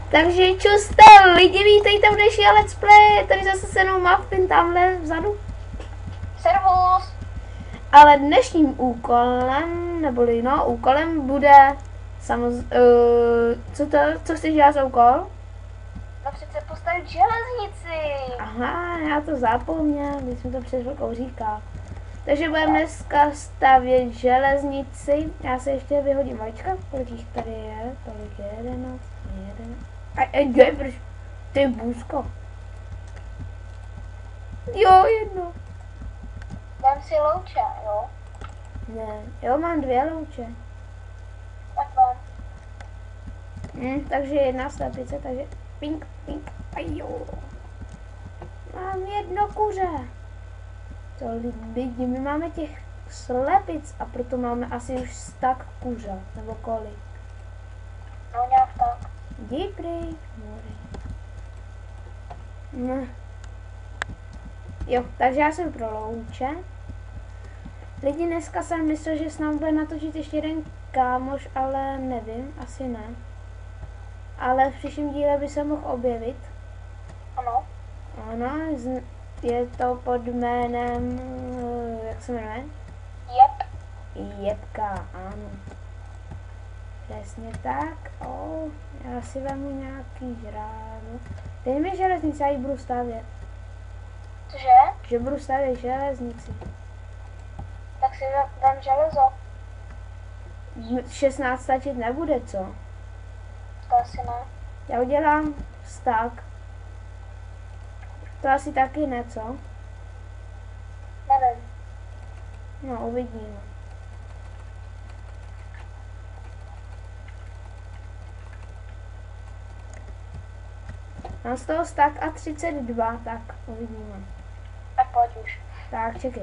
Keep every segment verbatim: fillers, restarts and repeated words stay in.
Takže čuste lidi, vítejte v dnešní let's play, tady zase se mnou Muffin tamhle vzadu. Servus! Ale dnešním úkolem, neboli no, úkolem bude samozřejmě, uh, co to, co chceš dělat za úkol? No přece postavit železnici. Aha, já to zapomněl, když jsem to před chvilkou říkal. Takže budeme dneska stavět železnici, já se ještě vyhodím malička, kolik jich tady je, tolik je, jedenáct, jedenáct. A, a kde, proč? Ty bůzko. Jo, jedno. Dám si louče, jo? Ne, jo, mám dvě louče. Tak vám. Hm, takže jedna slepice, takže pink, pink, a jo. Mám jedno kuře. To lidi, my máme těch slepic a proto máme asi už stak kuře, nebo kolik. No nějak tak. Díky. No. Jo, takže já jsem pro louče. Lidi, dneska jsem myslel, že s námi bude natočit ještě jeden kámoš, ale nevím, asi ne. Ale v příštím díle by se mohl objevit. Ano. Ano, je to pod jménem, jak se jmenuje? Jep. Jepka, ano. Přesně tak. O, já si vemu nějaký žráno. Dej mi železnici, já ji budu stavět. Cože? Že budu stavět železnici. Tak si vem železo. šestnáct stačit nebude, co? To asi ne. Já udělám stack. To asi taky ne, co? Nevím. No, uvidíme. Mám z toho stack a třicet dva, tak uvidíme. Tak pojď už. Tak, čekej.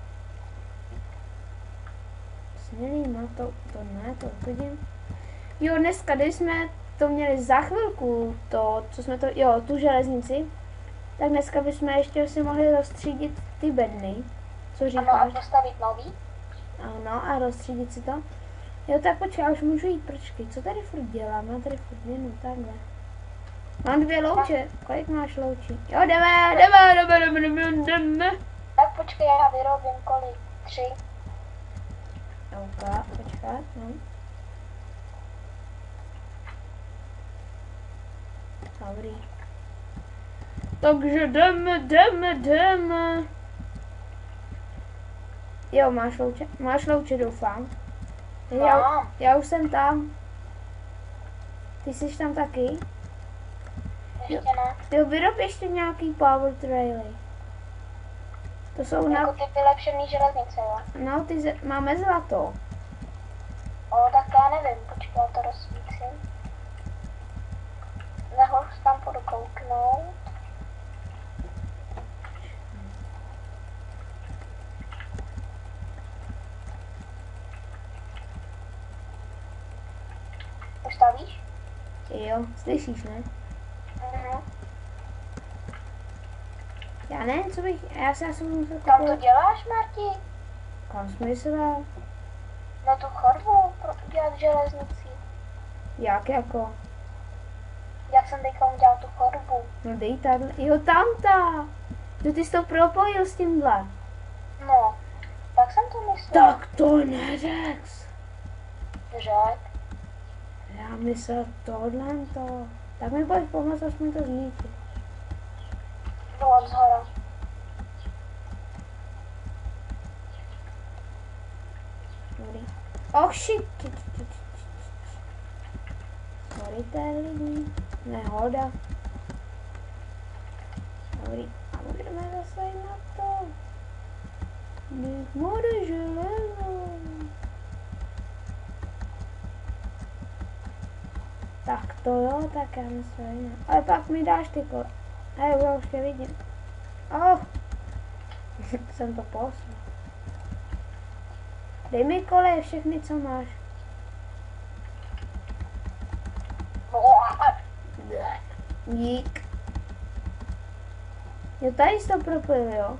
Smělý, no to, to ne, to uvidím. Jo, dneska, když jsme to měli za chvilku, to, co jsme to, jo, tu železnici, tak dneska bychom ještě si mohli rozstřídit ty bedny. Co říkáš? Ano, a postavit nový? Ano, a rozstřídit si to. Jo, tak počkej, já už můžu jít, počkej, co tady furt dělám? Mám tady furt jenom takhle. Mám dvě louče, kolik máš loučí? Jo, jdeme, jdeme, jdeme, jdeme, jdeme, jdeme. Tak počkej, já vyrobím kolik? Tři. Ok, počkat, no. Dobrý. Takže jdeme, jdeme, jdeme. Jo, máš louče, máš louče, doufám. Já, Mám. já už jsem tam. Ty jsi tam taky? Ještě ne. Jo, vyrob ještě nějaký power traily. To jsou Jako na... ty vylepšený železnice, jo? No, ty ze... máme zlato. O, tak já nevím. Počkej, já to rozsvícím. Nahoru se tam půjdu kouknout. Už stavíš? Jo, slyšíš, ne? Mhm. Já nevím, co bych... Já si asi musel Kam to koupit... děláš, Marti? Kam jsi myslel? Na tu chorvu pro dělat železnici. Jak jako? Jak jsem teďka udělal tu chorvu. No dej tady. Jo, tamta. Jo, ty jsi to propojil s tímhle. No, tak jsem to myslel. Tak to neřek. Řek. Já myslel tohle to. Tak mi pojď pomoct, aspoň to zničit. Jdu od zhora. Dobrý. Och, shit. Sorry, tady. Nehoda. Dobrý. A budeme zase na to. Bych bude železo. Tak to jo, tak já myslím. Ale pak mi dáš ty kole. Hej, já už tě vidím. Oh. Jsem to poslal. Dej mi koleje všechny, co máš. Dík. Jo, tady jsi to propojil, jo?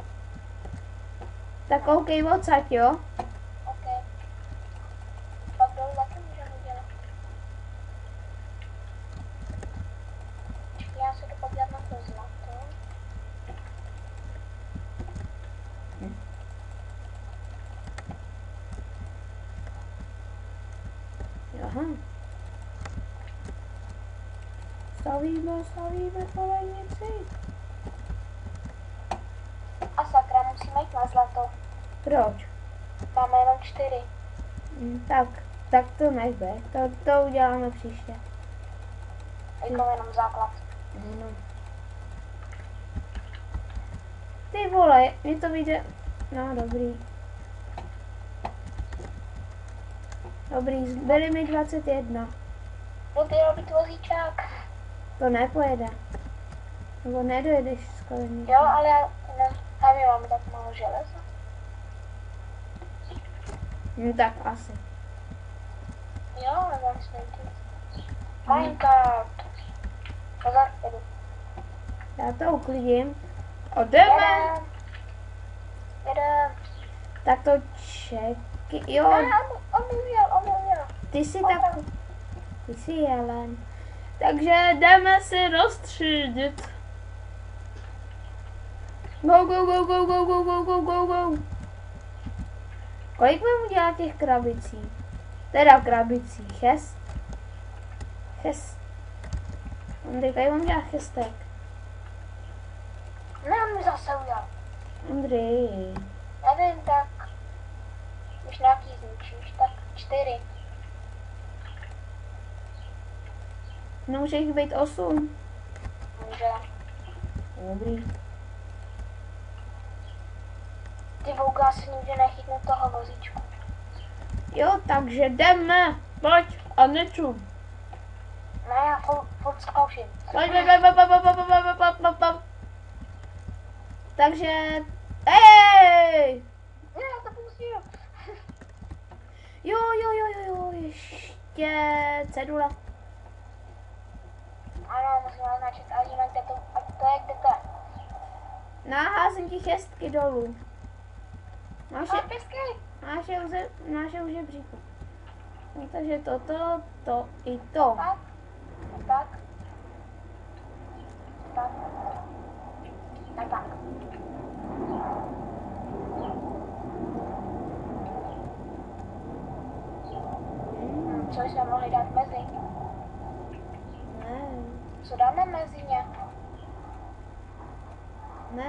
Tak OK, odsaď, jo? OK. Pak dolu taky můžeme dělat. Aha. Stavíme, stavíme kolejnici. A sakra, musíme jít na zlato. Proč? Máme jenom čtyři. Hm, tak, tak to nechbe. To, to uděláme příště. Jako jenom základ. No. Ty vole, mi to vyjde. No, dobrý. Dobrý, zbyli mi dvacet jedna. Budu ty robit vozíčák. To nepojede. Nebo nedojedeš skoro nikdy. Jo, ale já ne, hlavně mám tak málo železa. No tak asi. Jo, ale mám snejky. Minecraft. Pozor, jedu. Já to uklidím. A jdeme. Jedem. Jedem. Tak to čeky. Jo, Ne, on, on mi ujel, on mi ujel. ty jsi tak... Ty jsi jelen. Takže jdeme si rozstřídit. Go, go, go, go, go, go, go, go, go, go. Kolik mám udělat těch krabicí? Teda krabicí. Šest? Šest. Ondřej, kolik mám dělat šestek? Ne, on mi zase ujel. Ondřej. Nevím, tak... Když nějaký zničíš, tak čtyři. No může jich být osm. Může. Dobrý. Ty vouka, já si nikdy nechytnu toho vozíčku. Jo, takže jdeme. Pojď a nečum. Ne, já furt, furt zkouším. Pojď, pojď, pojď, pojď, pojď, pojď, pojď, pojď, pojď, pojď. Takže... Ej! Ne, já to pustím. Jo, jo, jo, jo, jo, ještě cedule. Ano, musím naznačit, ale jinak kde to, a to je, kde to je. Naházím ti šestky dolů. Máš A je, pesky. máš je, uze, máš je už žebříku. No, takže toto, to i to. Tak, tak, tak, tak, tak. Hmm, co jsme mohli dát mezi? Ne, Co dáme mezi ně? ne.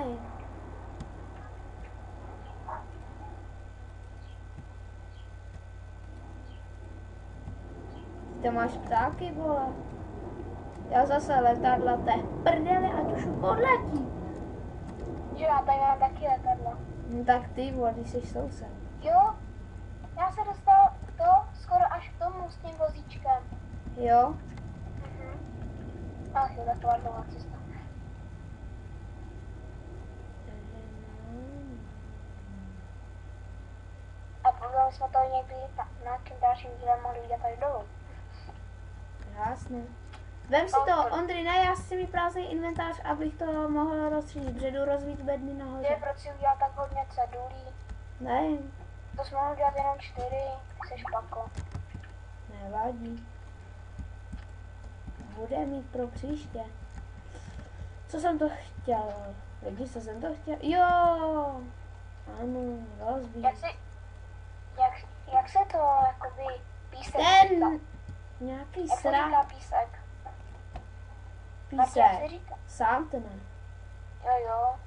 Ty máš ptáky, vole. Já zase letadla, to je prdele a tu šup odletí. Že já tady mám taky letadlo. No tak ty, vole, když jsi soused. Jo, já se dostal to skoro až k tomu s tím vozíčkem. Jo? Mhm. Ach jo, taková dlouhá cesta. A potom jsme to někdy na, na nějakým dalším dílem mohli vidět tady dolů. Jasně. Vem si to, Ondry, ne, já si mi prázdný inventář, abych to mohl rozstřídit, že jdu rozvít bedny Že nahoře. proč si udělal tak hodně cedulí? Ne, To jsme mohli dělat jenom čtyři, ty jsi špako. nevadí. Bude mít pro příště. Co jsem to chtěl? Vidíš, co jsem to chtěl? Jo! Ano, rozbít. Jak si, jak, jak se to jakoby písek Ten říká? nějaký Jak se říká srá... písek? Martin, jak se Písek. říká? Sám to ne. Jo, jo.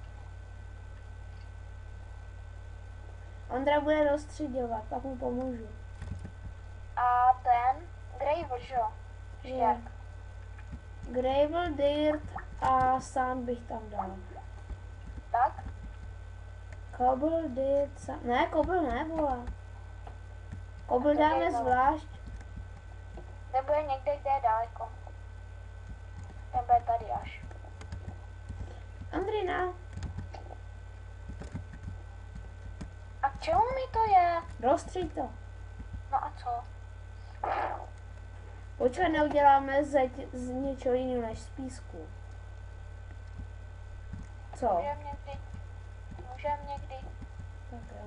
Ondra bude rozstříděvat, pak mu pomůžu. A ten Gravel, že jo? Štěrk. Gravel, dirt a sand bych tam dal. Tak? Cobble, dirt, sand... Ne, cobble ne, vole. Cobble A to dáme jedno. zvlášť. Nebo je někde, kde je daleko. Nebo je tady až. Andrina, A k čemu mi to je? rozstříď to. No a co? Počkej, neuděláme zeď z něčeho jiného než z písku. Co? Můžeme někdy. Můžeme někdy. Tak jo.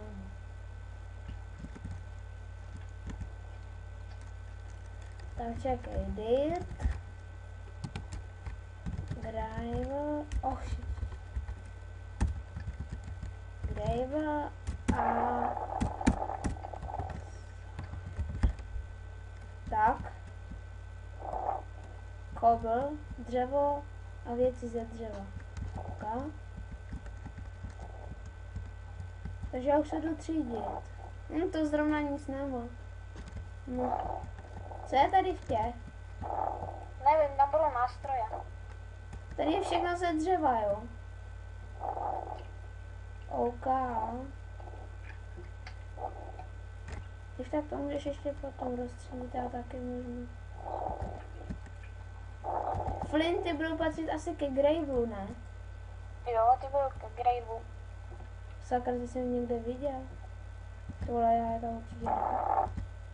Tak čekej, dirt, gravel, oh shit. Gravel a Tak. Kobl, dřevo a věci ze dřeva. Ok. Takže já už se jdu třídit. Hm, to zrovna nic nemá. No. Co je tady v těch? Nevím, tam budou nástroje. Tady je všechno ze dřeva, jo? OK. Když tak to můžeš ještě potom rozstřídit, já taky můžu. Flinty budou patřit asi ke Gravelu, ne? Jo, ty budou ke Gravelu. Sakra, ty jsem někde viděl. Tohle já je tam určitě ne.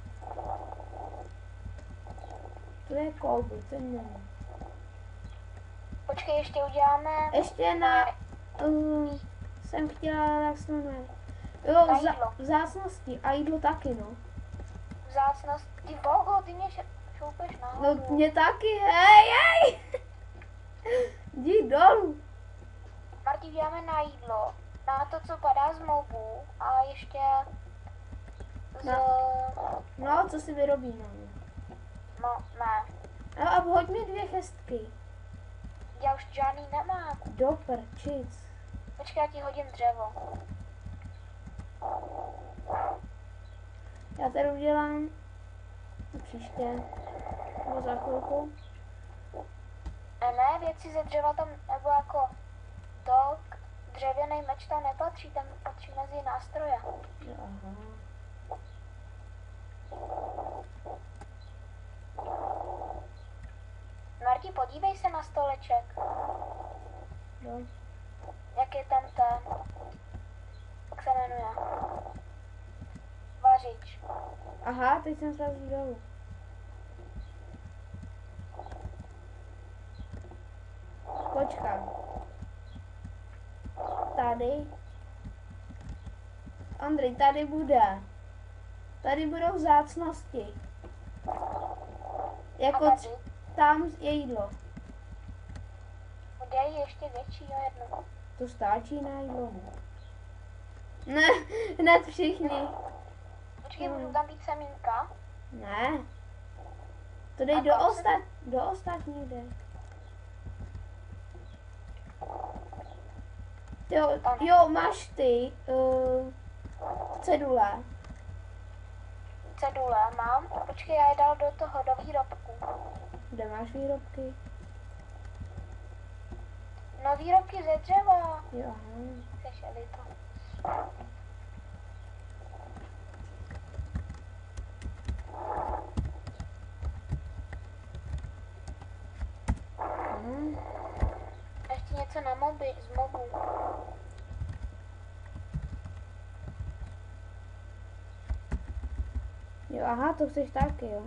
To je kobl, ten není. Počkej, ještě uděláme... Ještě na... Uh, jsem chtěla, jak se to jmenuje. Jo, Na za, jídlo. vzácnosti a jídlo taky, no. Vzácnost. Ty vogo, ty mě š- šoupeš No nahoru. mě taky, hej, hej! Jdi dolů. Marti, uděláme na jídlo. Na to, co padá z mobu. A ještě... Z... No. No, co si vyrobíme? No, ne. No a hoď mi dvě chestky. Já už žádný nemám. Do prčic. Počkej, já ti hodím dřevo. Já tady udělám příště. Nebo za chvilku. A ne, věci ze dřeva tam, nebo jako to, k- dřevěný meč tam nepatří, tam patří mezi nástroje. Jo, aha. Marti, podívej se na stoleček, Jo. jak je tam ten, jak se jmenuje, vařič. Aha, teď jsem srazil dolů. Počkej. Tady. Andrej, tady bude. Tady budou vzácnosti. A Jako tady c- tam je jídlo. dej ještě většího jednu. To stáčí na jídlo. Ne, hned všichni. Počkej, Hmm. můžu tam být semínka? Ne. To dej A do, kam se- ostat, do ostatních dej. Jo, Tam. jo, máš ty uh, cedule. Cedule mám. Počkej, já je dal do toho, do výrobku. Kde máš výrobky? No výrobky ze dřeva. Jo, aha. Sešeli to. Aha. Ještě něco na moby, z mobu. Jo, aha, to chceš taky, jo.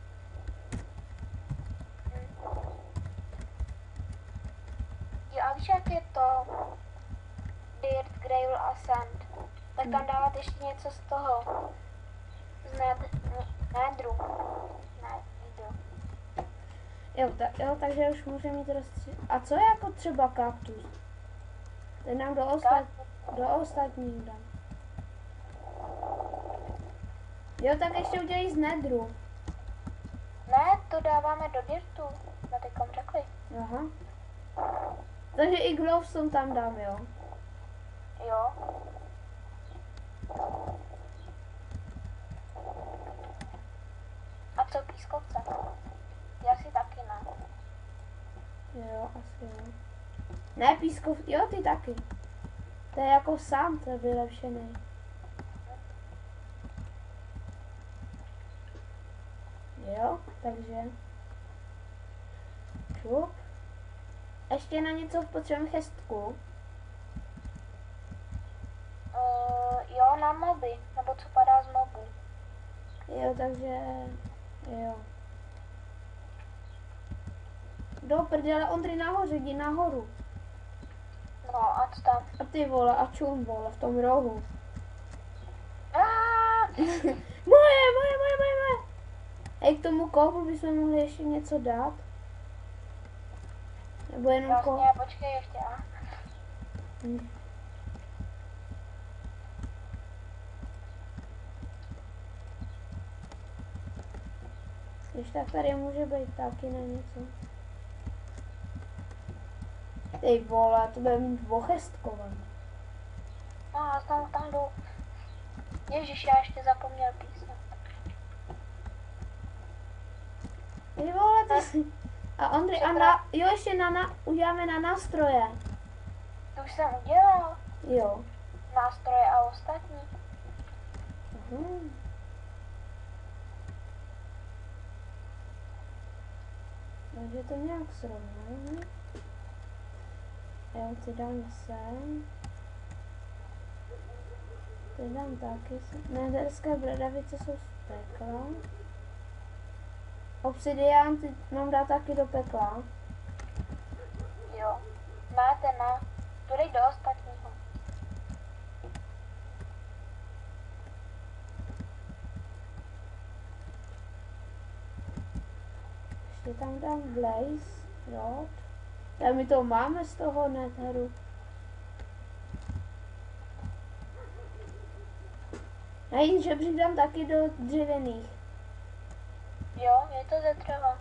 Jo, a víš, jak je to dirt, gravel a sand? Tak tam dávat ještě něco z toho. Z ned, nedru. Ne, nedru. Jo, ta, jo, takže už můžeme mít rozstři... A co je jako třeba kaktus? Ten nám do, ostat, do ostatních dám. Jo, tak ještě udělej z nedru. Ne, to dáváme do dirtu. Jsme teďkom řekli. Aha. Takže i glowstone tam dám, jo. Jo. A co pískovce? Já si taky ne. Jo, asi jo. Ne, pískov, jo, ty taky. To je jako sám, to je vylepšený. Jo, takže. Šup. Ještě na něco potřebujeme chestku. Uh, jo, na moby. Nebo co padá z mobu. Jo, takže. Jo. Do prdele, Ondry nahoře, jdi nahoru. No a co tam? A ty vole, a čum vole, v tom rohu. Ah! Moje, moje, moje, moje, moje. Hej, k tomu kovu bychom mohli ještě něco dát. Nebo jenom ko... Vlastně, počkej ještě. A? Hm. Když tak tady může být taky na něco. Ty vole, to bude mít dvochestkovat. No a znovu tam jdu. Ježiš, já ještě zapomněl písně. Ty vole, ty si... A Ondřej, a na, jo, ještě na, na, uděláme na nástroje. To už jsem udělal. Jo. Nástroje a ostatní. Mhm. Takže to nějak srovnáme. Já si dám sem. Ty dám taky sem. Nederské bradavice jsou z pekla. Obsidián ty mám dát taky do pekla. Jo. Máte na. Tu dej do ostatního. Ještě tam dám blaze rod. A my to máme z toho netheru. A jen žebřík dám taky do dřevěných. Jo, je to ze dřeva.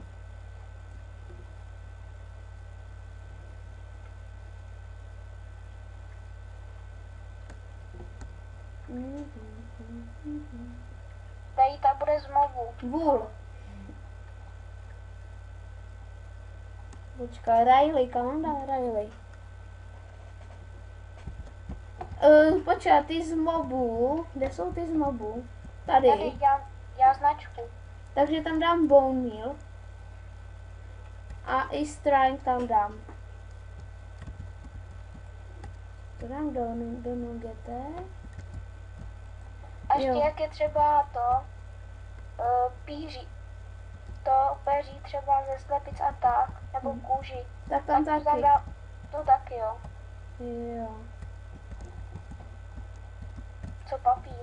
Tady ta bude z mobu. Vůl. Počkej, Riley, kam dá Riley? Uh, počkej, ty z mobu. Kde jsou ty z mobu? Tady. Tady já, já značku. Takže tam dám bone meal. A i strength tam dám. To dám do, do nugete. A ještě Jo. jak je třeba to uh, píří. To peří třeba ze slepic a tak, nebo Hmm. kůži. Tak tam Tak to taky. zadá, to taky jo. Jo. Co papír.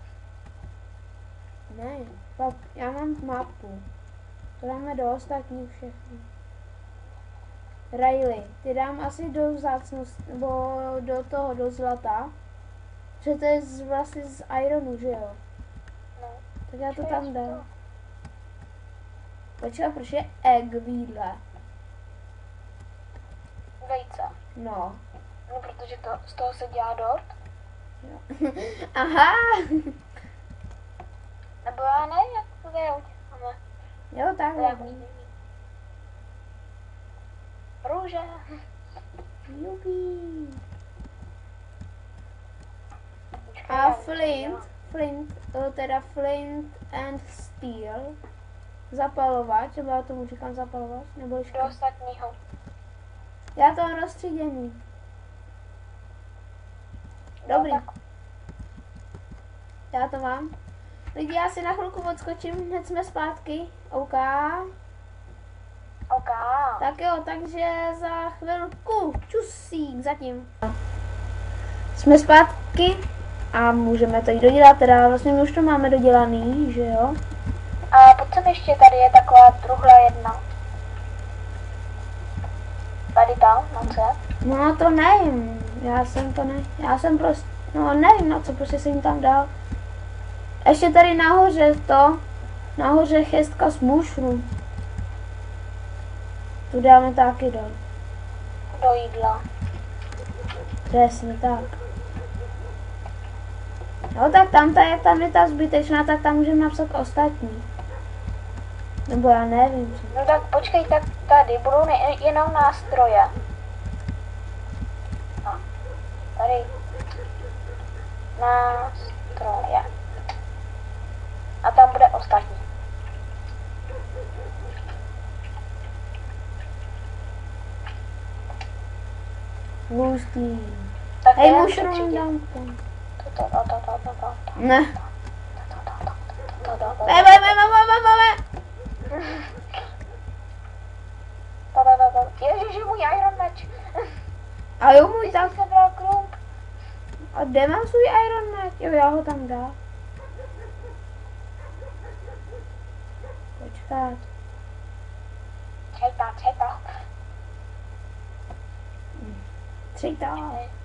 Ne, pap, já mám mapu. To dáme do ostatních všechny. Riley, ty dám asi do vzácnosti, nebo do toho, do zlata. Že to je z, vlastně z ironu, že jo? No. Tak já to Počkej, tam já si dám. Počkej, proč je egg výdle? Vejce. No. No, protože to, z toho se dělá dort. Jo. Aha! Nebo já nevím, jak to uděláme. Jo, To tak. je růže. Jupi. Počkej, A já už to flint, dělám. flint, eh, teda flint and steel. Zapalovač, třeba já tomu říkám zapalovač, nebo Do ještě. ostatního. Já to mám rozstříděný. Dobrý. No, tak Já to mám. Lidi, já si na chvilku odskočím, hned jsme zpátky. OK. OK. Tak jo, takže za chvilku. Čusík zatím. Jsme zpátky a můžeme to jít dodělat, teda vlastně my už to máme dodělaný, že jo? A potom ještě tady je taková truhla jedna. Tady tam, no co? No to nevím, já jsem to ne, já jsem prostě, no nevím na co, prostě jsem tam dal. Ještě tady nahoře to, nahoře chestka s mushroom. Tu dáme taky dol. Do jídla. Přesně tak. No tak tam, ta, jak tam je ta zbytečná, tak tam můžeme napsat ostatní. Nebo já nevím. Co. No tak počkej, tak tady budou ne- jenom nástroje. No. Tady. Nástroje. A tam bude ostatní. Hustý. Tak Hej, já mushroom přetřídím. dám tam. To, to, to, to, to, to, to. Ne. To, to, to, to, Ne, ne, ne, ne, ne, ne, ne. to, to, to, to. Ježiši, můj Iron meč. A jo, můj Ty tak. jsi sebral klump. A kde mám svůj Iron Man? Jo, já ho tam dám. Počkat. Čejta, čejta. Tři to.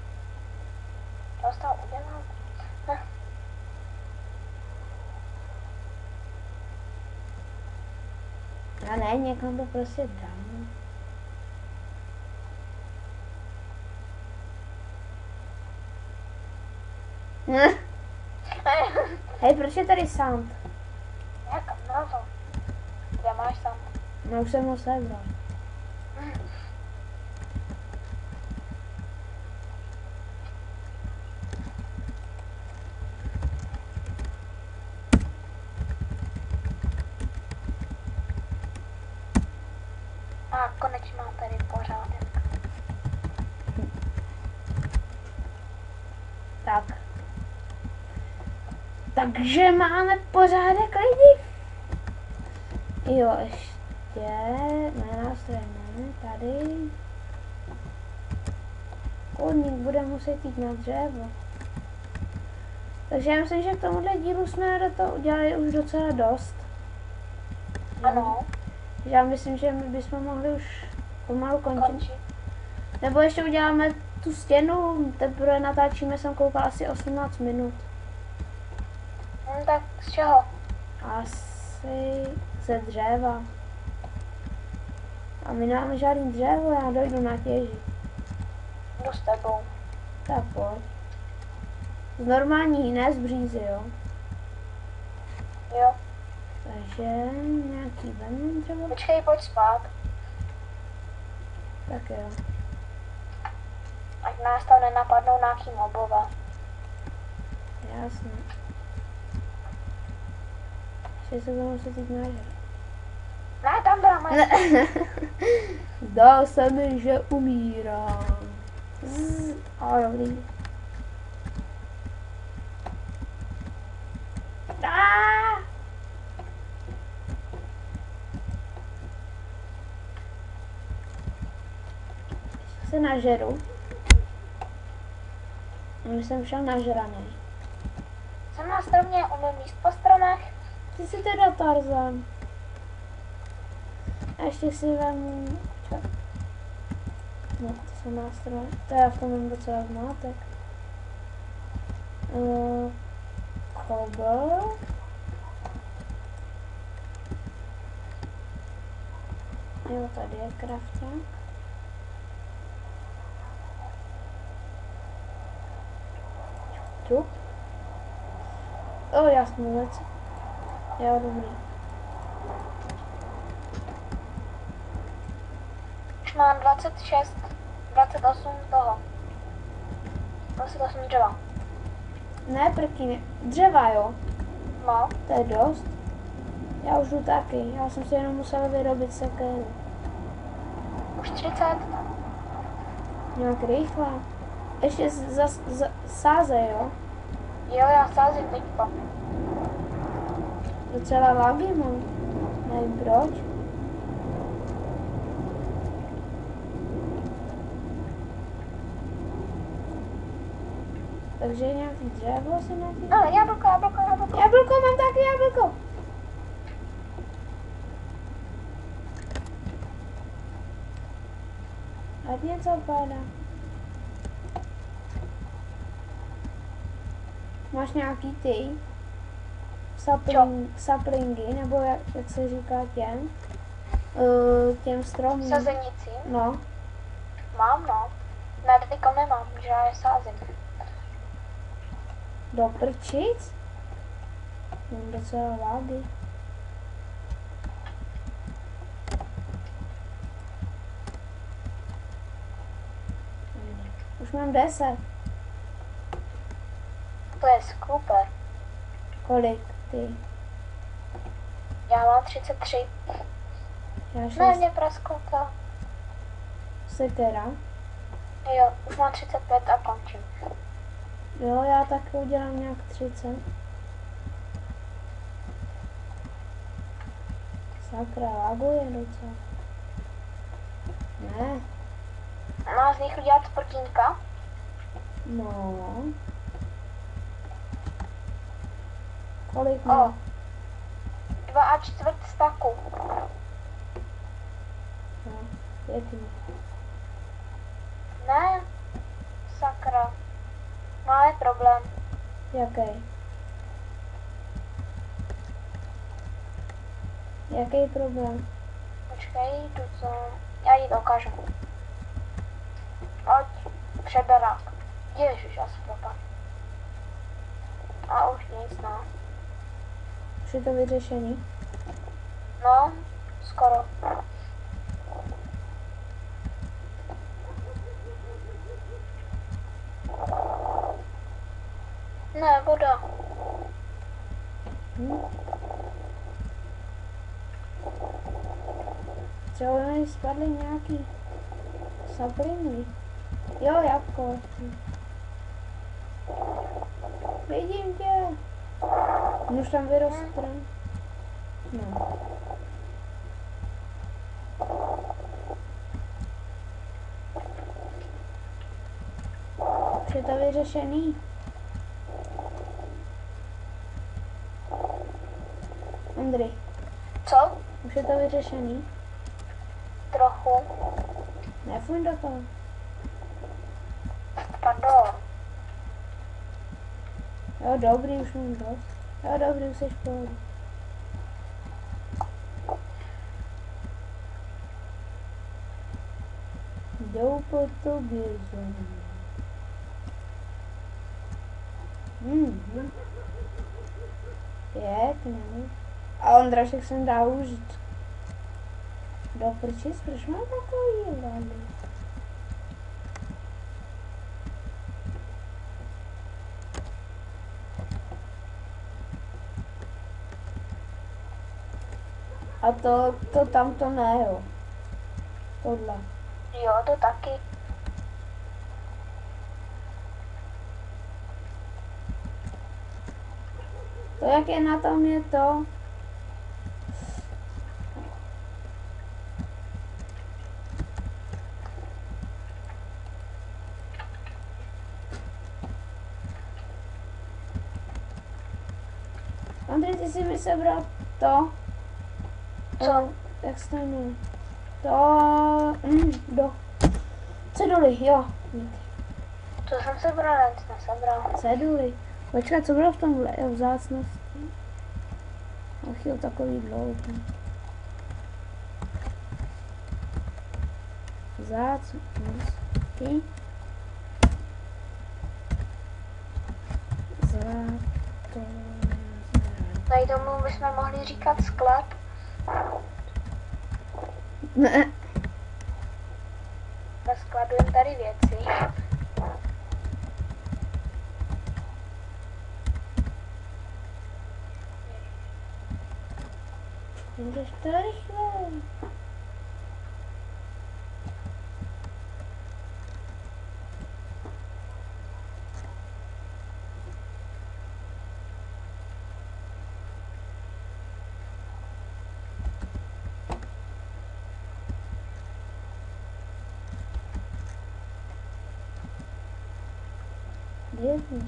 To z toho udělám. A ne, někam to prostě dám. Ne. Hej, proč je tady sand? Jak? No to. Kde máš tam? No už jsem ho sebral. A konečně mám tady pořádek. Tak. Takže máme pořádek lidi. Jo, ještě. Ne, nástroje ne, tady. Kurník bude muset jít na dřevo. Takže já myslím, že k tomuhle dílu jsme do toho udělali už docela dost. Ano. Já myslím, že my bychom mohli už pomalu končit. Končí. Nebo ještě uděláme tu stěnu, teprve natáčíme, jsem koukal asi osmnáct minut. Hm, tak z čeho? Asi ze dřeva. A my nemáme žádný dřevo, já dojdu na těži. Jdu s tebou. Tak pojď. Z normální, ne z břízy, jo. Jo. Takže nějaký ven dřevo. Počkej, pojď spát. Tak jo. Ať nás tam nenapadnou nějaký mobové. Jasně. Ještě se budu muset jít nažrat. Ne, tam byla moje. Zdá se mi, že umírám. Zzz, a dobrý. Ah! Ještě se nažeru. Už jsem všel nažraný. Jsem na stromě, umím jíst po stromech. Ty jsi teda Tarzan. A ještě si vemu... Počkej. No, to jsou nástroje. To já v tom mám docela zmátek. Uh, Kobl. Jo, tady je krafták. Tu. O, jasný věc. Jo, dobrý. Už mám dvacet šest, dvacet osm toho. dvacet osm dřeva. Ne, prky, dřeva, jo. No, To je dost. Já už jdu taky. Já jsem si jenom musela vyrobit sekeru. už třicet. Nějak rychle. Ještě za, za, sáze, jo. Jo, já sázím teďka. Docela lagy mám. Nevím proč. Takže nějaký dřevo asi nějaký. Ale jablko, jablko, jablko. Jablko, mám taky jablko. Ať něco padá. Máš nějaký ty sapling, saplingy, nebo jak, jak se říká těm, uh, těm stromům. Sazenici. No, Mám, no. Ne, teďka nemám, že já je sázím. do prčic? Mám docela lágy. Už mám deset. To je super. Kolik ty? Já mám třicet tři. Já Ne, šest. mě prasklo to. Sekera. Jo, už mám třicet pět a končím. Jo, já taky udělám nějak třicet. Sakra, laguje docela. Ne, Má z nich udělat sportínka. no. Kolik O, má? dva a čtvrt staku. No, pěkný. Ne, sakra. Máme problém. Jaký? Jaký problém? Počkej, jdu to. Já jí to ukážu. Pojď, přeberák. Ježiš, já se propad. A už nic, no. Už je to vyřešený? No, skoro. Ne, voda. Hm? Třeba mi spadly nějaký sapliny. Jo, jabko. Vidím tě. On už tam vyrostl. No. Už je to vyřešený. Ondry, Co? už je to vyřešený? Trochu. Nefuň do toho. Pardon. Jo, dobrý, už mám dost. Jo, dobrý, už jsi v pohodě. Jdou po tobě za mnou. Hmm, hm. Pěkně. A Ondrašek jsem dá užít. Do prčic, proč mám takový vlády? A to, to tamto ne, jo. Tohle. Jo, to taky. To, jak je na tom, je to. Andrej, ty si mi sebral to. Co? Jak se to jmenuje? To... Mm, do... Ceduly, jo. To jsem sebral, nic nesebral. Ceduly. Počkat, co bylo v tomhle? Jo, vzácnost. Ach jo, takový dlouhý. Vzácnosti. Zlato. Tady tomu bychom mohli říkat sklad. Ne. Skladujeme tady věci. Můžeš to rychle. Jedna.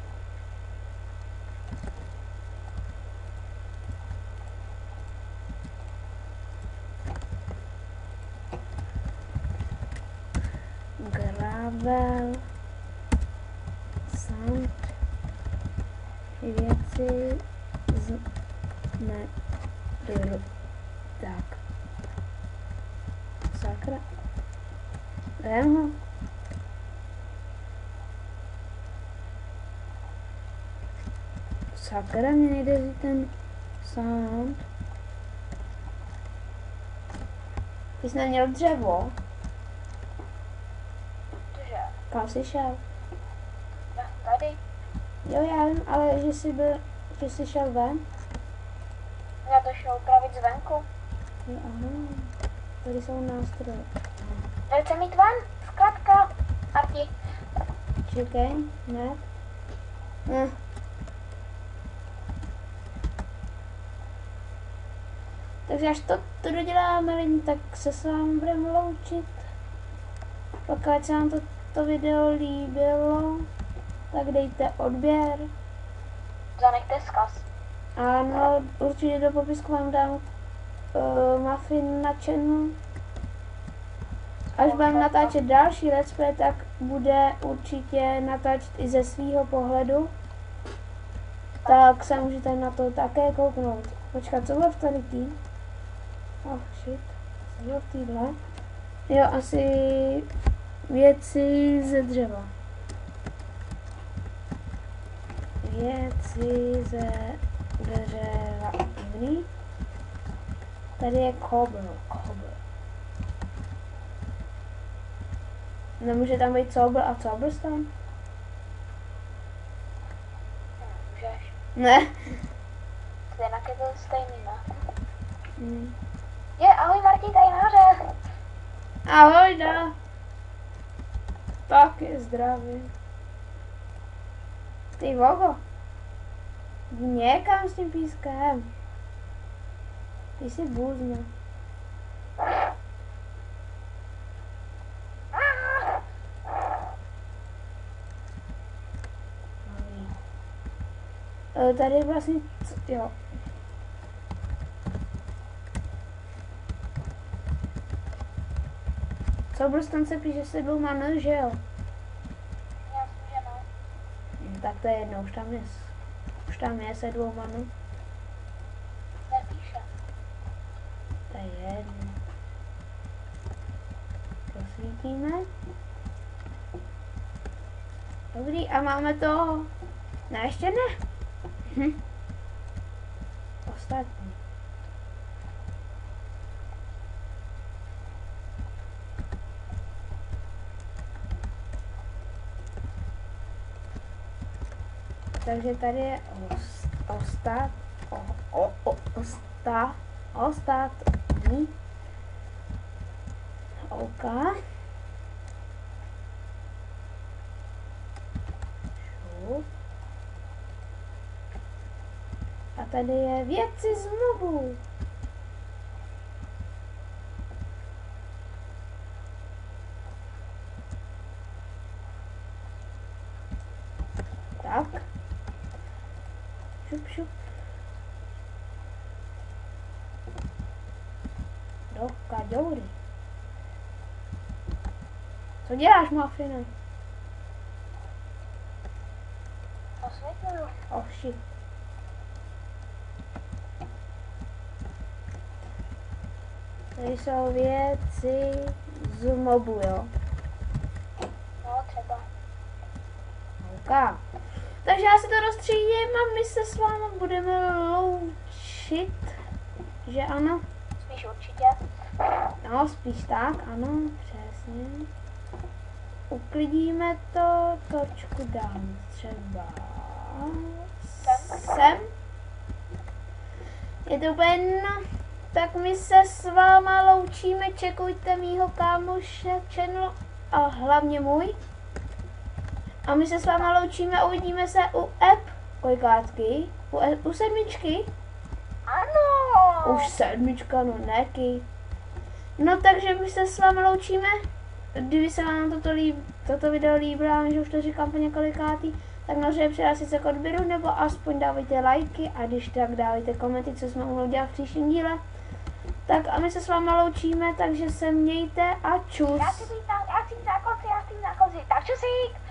Gravel, sand, věci z nedru. Tak. Sakra. Vem ho. Sakra, mě nejde říct ten sound. Ty jsi neměl dřevo? Cože? Kam jsi šel? Já tady. Jo, já vím, ale že jsi byl, že jsi šel ven? Já to šel upravit zvenku. Jo, aha. Tady jsou nástroje. Chce mít ven? Skladka. Arti. Čekej, ne? Ne. Takže až to, to doděláme, lidi, tak se s vámi budeme loučit. Pokud se vám to, to video líbilo, tak dejte odběr. Zanechte vzkaz. Ano, určitě do popisku vám dám uh, muffin na channel. Až budeme natáčet další let's play, tak bude určitě natáčet i ze svýho pohledu. Tak se můžete na to také kouknout. Počkat, co bylo v tady tím? Oh shit, Jo, týhle. Jo, asi věci ze dřeva. Věci ze dřeva. Dobrý. Tady je cobble. Cobble. Nemůže tam být cobble a cobblestone? Můžeš. Ne. Jinak je to stejný, ne? Hmm. Je, ahoj Martí, tady nahoře. Ahoj, da. Tak je zdravý. Ty vogo. Jdi někam s tím pískem. Ty jsi bůzna. E, tady je vlastně, co, jo. Cobblestone se píše se dvouma N, že jo? Já myslím, že ne. Hm, tak to je jedno, už tam je, už tam je se dvouma N. Nepíše. To je jedno. Posvítíme. Dobrý, a máme to. Ne, ještě ne. Hm. Ostatní. Takže tady je os, ostat, o, o, o, osta, ostatní. OK. Šup. A tady je věci z mobu. Tak. Šup, šup. Do kadoury. Co děláš, Muffine? Osvětluju. Oh shit. Tady jsou věci z mobu, jo? No, třeba. OK. Takže já si to rozstřídím a my se s vámi budeme loučit. Že ano? Spíš určitě. No, spíš tak, ano, přesně. Uklidíme to, točku dám třeba Sem. sem. Je to úplně jedno. Tak my se s váma loučíme, čekujte mýho kámoše channel a hlavně můj. A my se s váma loučíme, uvidíme se u app kolikátky, u, u sedmičky. Ano. Už sedmička, no neky. No takže my se s vámi loučíme. Kdyby se vám toto, líb, toto video líbilo, že už to říkám po několikátý, tak můžete přihlásit se k odběru, nebo aspoň dávajte lajky a když tak dávajte komenty, co jsme mohli dělat v příštím díle. Tak a my se s vámi loučíme, takže se mějte a čus. Já si být na, já si být na konci, já si být na konci. Tak čusík.